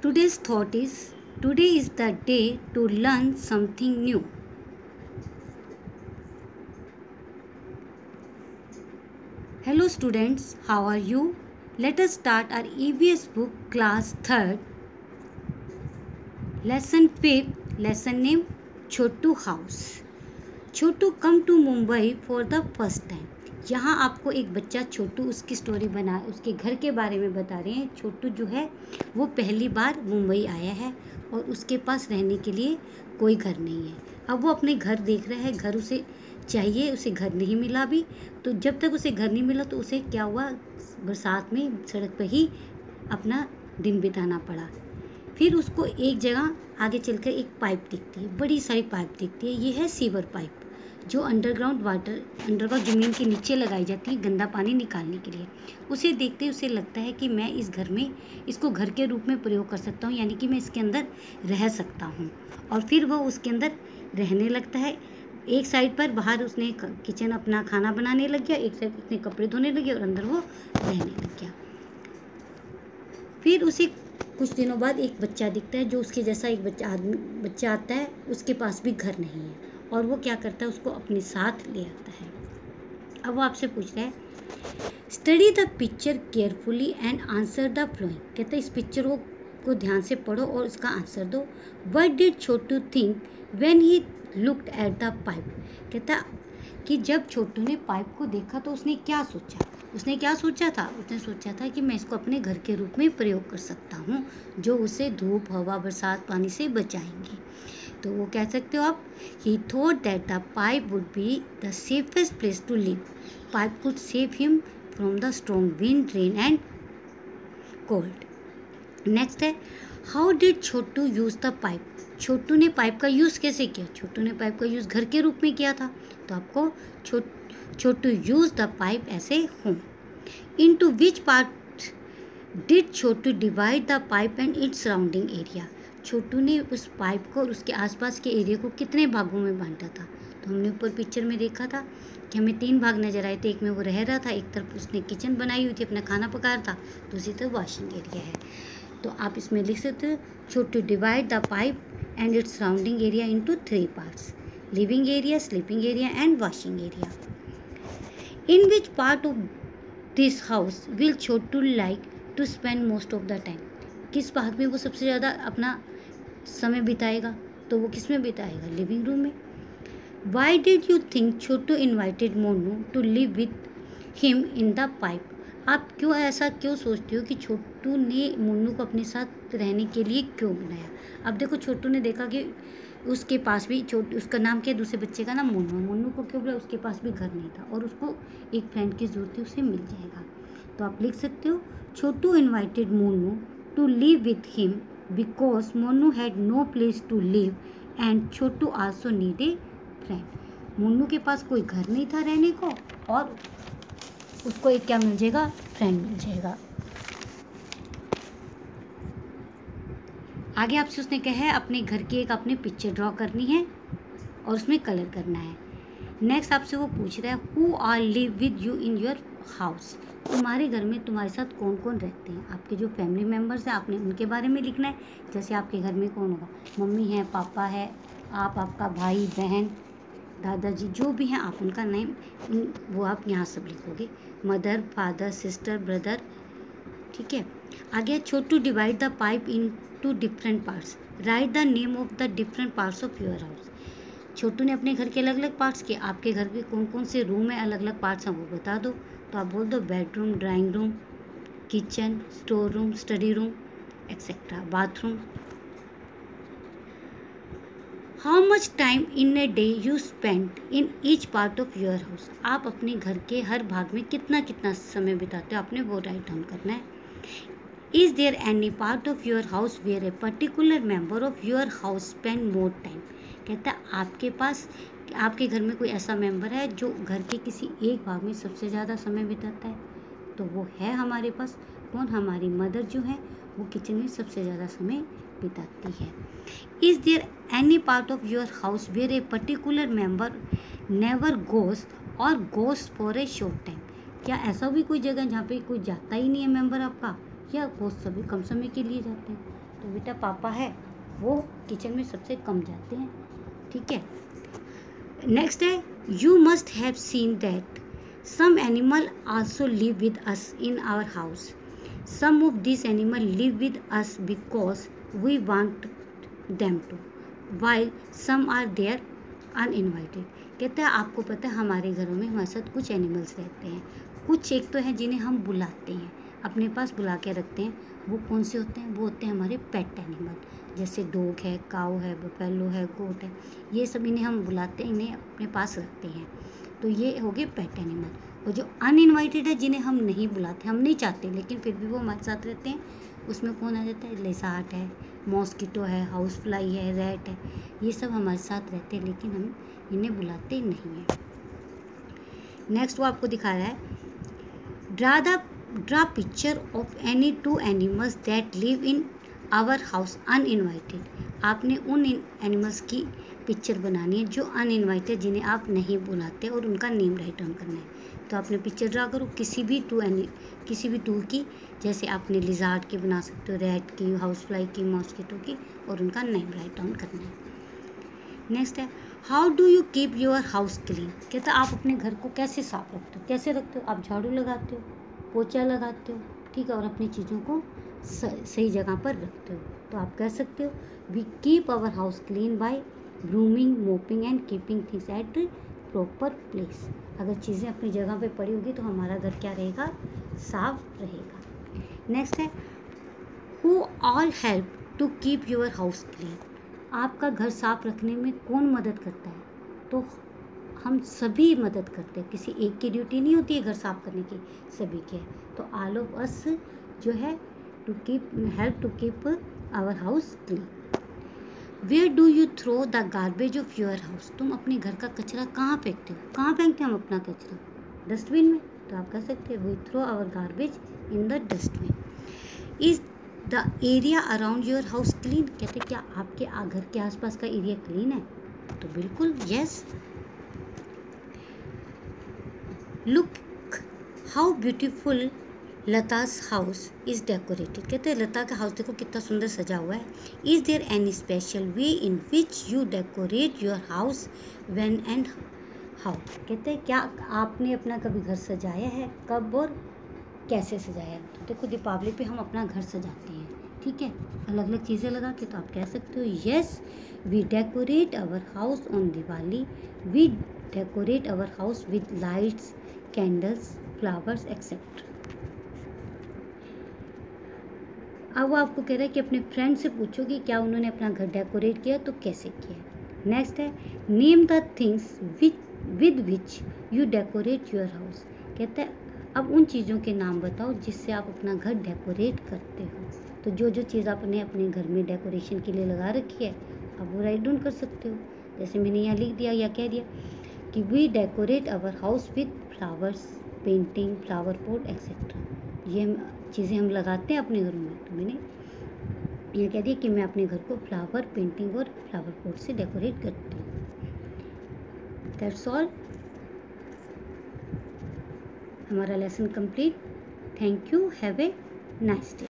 Today's thought is today is the day to learn something new. Hello students, how are you? Let us start our EVS book class 3rd. Lesson 5th, lesson name Chhotu house. Chhotu come to Mumbai for the first time. यहाँ आपको एक बच्चा छोटू उसकी story बना उसके घर के बारे में बता रहे हैं. छोटू जो है वो पहली बार मुंबई आया है और उसके पास रहने के लिए कोई घर नहीं है. अब वो अपने घर देख रहा है, घर उसे चाहिए, उसे घर नहीं मिला अभी. तो जब तक उसे घर नहीं मिला तो उसे क्या हुआ, बरसात में सड़क पर ही अपना दिन बिताना पड़ा. फिर उसको एक जगह आगे चलकर एक पाइप दिखती है, बड़ी सारी पाइप दिखती है. ये है सीवर पाइप जो अंडरग्राउंड ज़मीन के नीचे लगाई जाती है गंदा पानी निकालने के लिए. उसे देखते ही उसे लगता है कि मैं इस घर में इसको घर के रूप में प्रयोग कर सकता हूँ, यानी कि मैं इसके अंदर रह सकता हूँ. और फिर वो उसके अंदर रहने लगता है. एक साइड पर बाहर उसने किचन अपना खाना बनाने लग गया, एक साइड उसने कपड़े धोने लगे और अंदर वो रहने लग गया. फिर उसे कुछ दिनों बाद एक बच्चा दिखता है जो उसके जैसा एक बच्चा आता है. उसके पास भी घर नहीं है और वो क्या करता है, उसको अपने साथ ले आता है. अब वो आपसे पूछ रहा है, study the picture carefully and answer the following. कहता है इस पिक्चर को ध्यान से पढ़ो और उसका आंसर दो. What did Chhotu think when he looked at the pipe. कहता कि जब छोटू ने पाइप को देखा तो उसने क्या सोचा था. उसने सोचा था कि मैं इसको अपने घर के रूप में प्रयोग कर सकता हूँ जो उसे धूप, हवा, बरसात, पानी से बचाएंगे. तो वो कह सकते हो आप, he thought that the pipe would be the safest place to live. Pipe could save him from the strong wind, rain and cold. Next है, how did Chhotu use the pipe. Chhotu ने पाइप का यूज़ कैसे किया. छोटू ने pipe का use घर के रूप में किया था. तो आपको Chhotu use the pipe as home. Into which part did Chhotu divide the pipe and its surrounding area. Chhotu ने उस पाइप को और उसके आसपास के एरिया को कितने भागों में बांटा था. तो हमने ऊपर पिक्चर में देखा था कि हमें 3 भाग नजर आए थे. एक में वो रह रहा था, एक तरफ उसने किचन बनाई हुई थी, अपना खाना पका रहा था, दूसरी तरफ वॉशिंग एरिया है. तो आप इसमें लिख सकते हो, Chhotu divide the pipe and its surrounding area into 3 parts, living area, sleeping area and washing area. In which part of this house will Chhotu like to spend most of the time. किस भाग में वो सबसे ज़्यादा अपना समय बिताएगा. तो वो किस में बिताएगा, लिविंग रूम में. Why did you think Chhotu invited Monu to live with him in the pipe. आप क्यों सोचते हो कि छोटू ने मोनू को अपने साथ रहने के लिए क्यों बनाया. अब देखो, छोटू ने देखा कि उसके पास भी उसका नाम क्या है, दूसरे बच्चे का नाम मोनू को क्यों बोला, उसके पास भी घर नहीं था और उसको एक फ्रेंड की ज़रूरत थी, उसे मिल जाएगा. तो आप लिख सकते हो, Chhotu invited Monu to live with him because Monu had no place to live and Chhotu also need a friend. Monu के पास कोई घर नहीं था रहने को और उसको एक क्या मिल जाएगा, फ्रेंड मिल जाएगा. आगे आपसे उसने कहा है अपने घर की एक अपने पिक्चर ड्रॉ करनी है और उसमें कलर करना है. नेक्स्ट आपसे वो पूछ रहा है, who are live with you in your house. तुम्हारे घर में तुम्हारे साथ कौन कौन रहते हैं. आपके जो फैमिली मेम्बर्स हैं आपने उनके बारे में लिखना है. जैसे आपके घर में कौन होगा, मम्मी है, पापा है, आपका भाई बहन, दादाजी, जो भी हैं आप उनका नेम वो आप यहाँ सब लिखोगे. Mother, father, sister, brother. ठीक है. आगे, Chhotu divide the pipe into different parts. Write the name of the different parts of your house. Chhotu ने अपने घर के अलग अलग पार्ट्स किए. आपके घर के कौन कौन से रूम है, अलग अलग पार्ट्स हैं, वो बता दो. तो आप बोल दो bedroom, drawing room, kitchen, store room, study room etcetera, bathroom. How much time in a day you spend in each part of your house. आप अपने घर के हर भाग में कितना समय बिताते हो, आपने वो राइट डाउन करना है. Is there any part of your house where a particular member of your house spend more time. कहता है आपके घर में कोई ऐसा मेंबर है जो घर के किसी एक भाग में सबसे ज़्यादा समय बिताता है. तो वो है हमारे पास कौन, हमारी मदर जो है वो किचन में सबसे ज़्यादा समय बिताती है. Is there any part of your house where a particular member never goes or goes for a short time. क्या ऐसा भी कोई जगह जहाँ पे कोई जाता ही नहीं है मेंबर आपका, या बहुत कम समय के लिए जाते हैं. तो बेटा पापा है वो किचन में सबसे कम जाते हैं, ठीक है। नेक्स्ट है, you must have seen that some animal also live with us in our house. Some of this animal live with us because we want them to, while some are there uninvited. कहते हैं आपको पता है हमारे घरों में हमारे साथ कुछ एनिमल्स रहते हैं, कुछ एक तो हैं जिन्हें हम बुलाते हैं, अपने पास बुला के रखते हैं। वो कौन से होते हैं? वो होते हैं हमारे पेट एनिमल, जैसे डॉग है, काऊ है, बफेलो है, गोट है, ये सब इन्हें हम बुलाते हैं, इन्हें अपने पास रखते हैं। तो ये हो गए पेट एनिमल। और जो अनइनवाइटेड है, जिन्हें हम नहीं बुलाते, हम नहीं चाहते लेकिन फिर भी वो हमारे साथ रहते हैं, उसमें कौन आ जाता है? लेसार्ट है, मॉस्किटो है, हाउस फ्लाई है, रैट है, ये सब हमारे साथ रहते हैं लेकिन हम इन्हें बुलाते नहीं हैं। नेक्स्ट वो आपको दिखा रहा है, draw picture of any two animals that live in our house uninvited. आपने उन एनिमल्स की पिक्चर बनानी है जो अनइनवाइटेड, जिन्हें आप नहीं बुलाते, और उनका नेम राइट डाउन करना है। तो आपने पिक्चर ड्रा करो किसी भी टू की, जैसे आपने लिजार्ड की बना सकते हो, रैट की, हाउस फ्लाई की, मॉस्किटो की, और उनका नेम राइट डाउन करना है। नेक्स्ट है, how do you keep your house clean. कहता है आप अपने घर को कैसे साफ रखते हो? कैसे रखते हो? आप झाड़ू लगाते हो, पोछा लगाते हो, ठीक है, और अपनी चीज़ों को सही जगह पर रखते हो। तो आप कह सकते हो, we keep our house clean by brooming, mopping and keeping things at proper place. अगर चीज़ें अपनी जगह पे पड़ी होगी तो हमारा घर क्या रहेगा? साफ रहेगा। नेक्स्ट है, who all help to keep your house clean. आपका घर साफ रखने में कौन मदद करता है? तो हम सभी मदद करते हैं, किसी एक की ड्यूटी नहीं होती है घर साफ करने की, सभी की है। तो ऑल ऑफ अस जो है to keep help to keep our house clean. Where do you throw the garbage of your house. तुम अपने घर का कचरा कहाँ फेंकते हो? कहाँ फेंकते हैं हम अपना कचरा? डस्टबिन में। तो आप कह सकते हैं, we throw our garbage in the dustbin. Is the area around your house clean. कहते क्या आपके घर के आसपास का एरिया क्लीन है? तो बिल्कुल yes. Look how beautiful Lata's house is decorated. कहते हैं लता का हाउस देखो कितना सुंदर सजा हुआ है। Is there any special way in which you decorate your house when and how. कहते हैं क्या आपने अपना कभी घर सजाया है? कब और कैसे सजाया है? तो देखो दीपावली पे हम अपना घर सजाते हैं, ठीक है, अलग अलग चीज़ें लगा के। तो आप कह सकते हो, yes we decorate our house on Diwali, we decorate our house with lights, candles, flowers etcetera. अब वो आपको कह रहा है कि अपने फ्रेंड से पूछो कि क्या उन्होंने अपना घर डेकोरेट किया, तो कैसे किया। नेक्स्ट है, name the things with which you decorate your house. कहता है अब उन चीज़ों के नाम बताओ जिससे आप अपना घर डेकोरेट करते हो। तो जो जो चीज़ आपने अपने घर में डेकोरेशन के लिए लगा रखी है, आप वो राइट डाउन कर सकते हो। जैसे मैंने यहाँ लिख दिया या कह दिया कि we decorate our house with flowers, painting, flower pot etcetera. ये चीज़ें हम लगाते हैं अपने घरों में। तो मैंने ये कह दिया कि मैं अपने घर को फ्लावर, पेंटिंग और फ्लावर पॉट से डेकोरेट करती हूँ। दैट्स ऑल, हमारा lesson complete. Thank you, have a nice day.